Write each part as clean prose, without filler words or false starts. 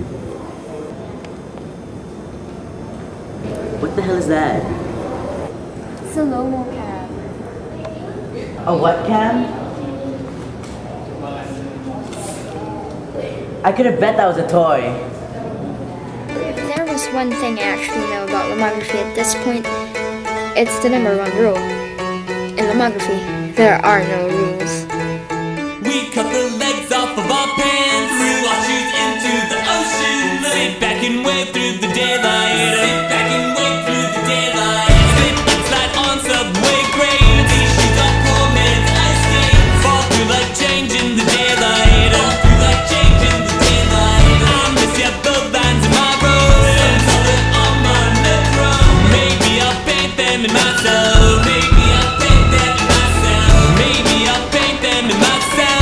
What the hell is that? It's a Lomo cab. A what cam? I could have bet that was a toy. If there was one thing I actually know about lomography at this point, it's the #1 rule. In lomography, there are no rules. We cut the legs off of our pants, threw our shoes into the ocean, sit back and wave through the daylight, sit back and wave through the daylight, slip and slide on subway grades, these shoes are poor man's ice skates, fall through like change in the daylight, fall through like change in the daylight. I miss ya both lines in my road, some color on my metro, maybe I'll paint them in myself, maybe I'll paint them in myself, maybe I'll paint them in myself.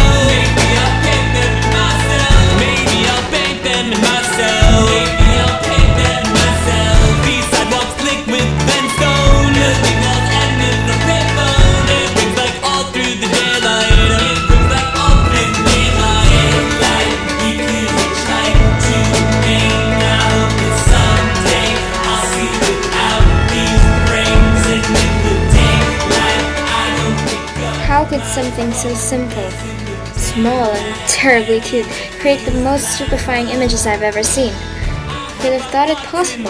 How could something so simple, small, and terribly cute create the most stupefying images I've ever seen? Could have thought it possible.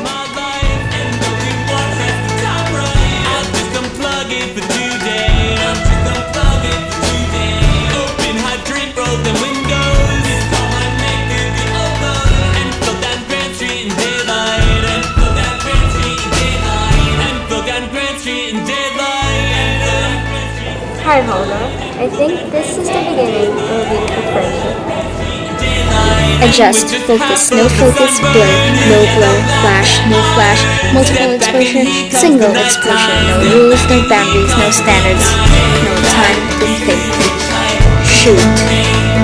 Hi, Holder. I think this is the beginning of a beautiful friendship. Adjust, focus, no focus, blur, no blur, flash, no flash, multiple exposure, single exposure, no rules, no boundaries, no standards, no time to think. Shoot.